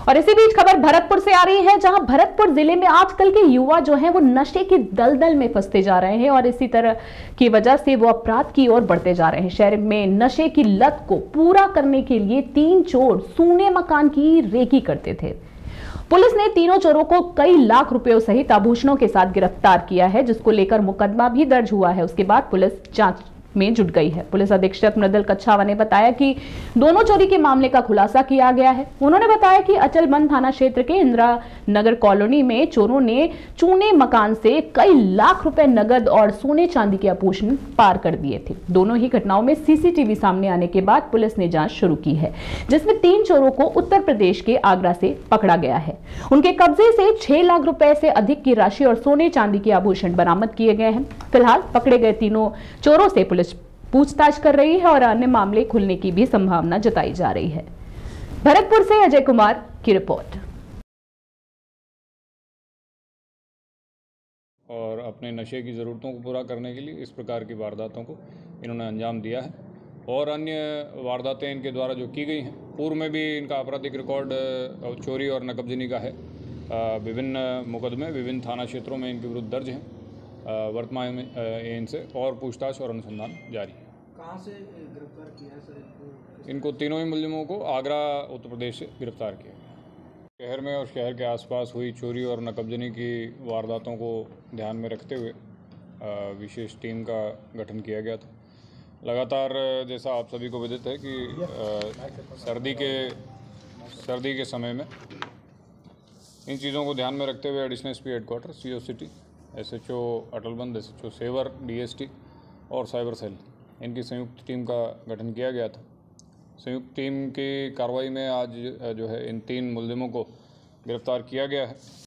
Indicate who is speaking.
Speaker 1: और इसी बीच खबर भरतपुर से आ रही है, जहां भरतपुर जिले में आजकल के युवा जो हैं वो नशे की दलदल में फंसते जा रहे हैं और इसी तरह की वजह से वो अपराध की ओर बढ़ते जा रहे हैं। शहर में नशे की लत को पूरा करने के लिए 3 चोर सूने मकान की रेकी करते थे। पुलिस ने तीनों चोरों को कई लाख रुपयों सहित आभूषणों के साथ गिरफ्तार किया है, जिसको लेकर मुकदमा भी दर्ज हुआ है। उसके बाद पुलिस जांच में जुट गई है। पुलिस अधीक्षक मृदुल कच्छावा ने बताया कि दोनों चोरी के मामले का खुलासा किया गया है। उन्होंने बताया कि अचलबंद थाना क्षेत्र के इंदिरा नगर कॉलोनी में चोरों ने चूने मकान से कई लाख रुपए नगद और सोने चांदी के आभूषण पार कर दिए थे। दोनों ही घटनाओं में सीसीटीवी सामने आने के बाद पुलिस ने जांच शुरू की है, जिसमें 3 चोरों को उत्तर प्रदेश के आगरा से पकड़ा गया है। उनके कब्जे से 6 लाख रुपए से अधिक की राशि और सोने चांदी के आभूषण बरामद किए गए हैं। फिलहाल पकड़े गए तीनों चोरों से पुलिस पूछताछ कर रही है और अन्य मामले खुलने की भी संभावना जताई जा रही है। भरतपुर से अजय कुमार की रिपोर्ट।
Speaker 2: और अपने नशे की ज़रूरतों को पूरा करने के लिए इस प्रकार की वारदातों को इन्होंने अंजाम दिया है और अन्य वारदातें इनके द्वारा जो की गई हैं, पूर्व में भी इनका आपराधिक रिकॉर्ड चोरी और नकबजनी का है। विभिन्न मुकदमे विभिन्न थाना क्षेत्रों में इनके विरुद्ध दर्ज हैं। वर्तमान में इनसे और पूछताछ और अनुसंधान जारी है।
Speaker 3: कहाँ से गिरफ्तार किया है सर
Speaker 2: इनको तीनों ही मुलजिमों को आगरा उत्तर प्रदेश से गिरफ्तार किया गया। शहर में और शहर के आसपास हुई चोरी और नकबजनी की वारदातों को ध्यान में रखते हुए विशेष टीम का गठन किया गया था। लगातार जैसा आप सभी को विदित है कि सर्दी के समय में इन चीज़ों को ध्यान में रखते हुए additional SP headquarters CO city, SHO Atalband, SHO Sewar, DST और साइबर सेल, इनकी संयुक्त टीम का गठन किया गया था। संयुक्त टीम की कार्रवाई में आज जो है इन 3 मुलजिमों को गिरफ्तार किया गया है।